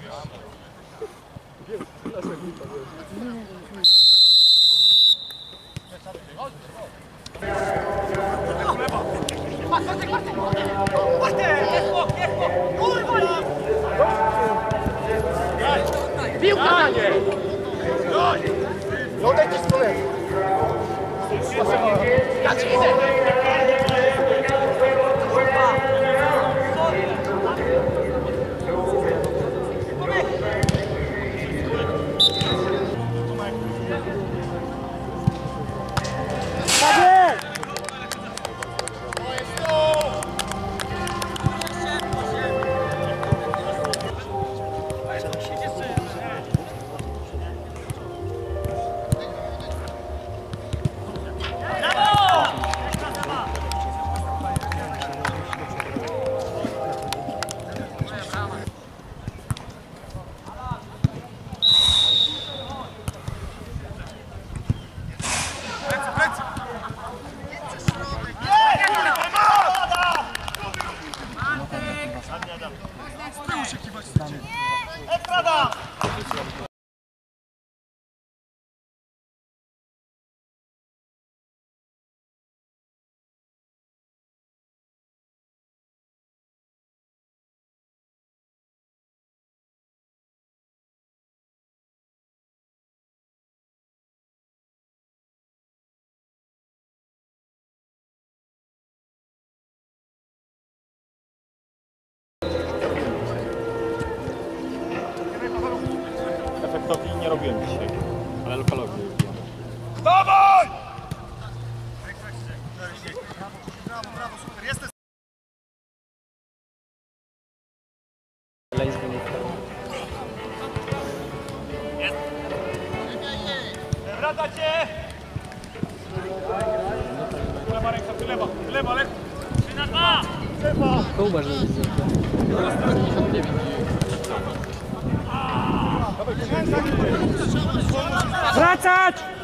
Piłka na nie! No odejdź z kolei! Ja ci idę! Efektowi nie robiłem dzisiaj, ale lokalowi robiłem. Dawaj! Brawo, brawo, super, jesteś! Jest! Wraca cię! Lewa ręka, ty lewa, lewa. 3 na 2! Lewa! Kołbasz, że widzę. Wracać!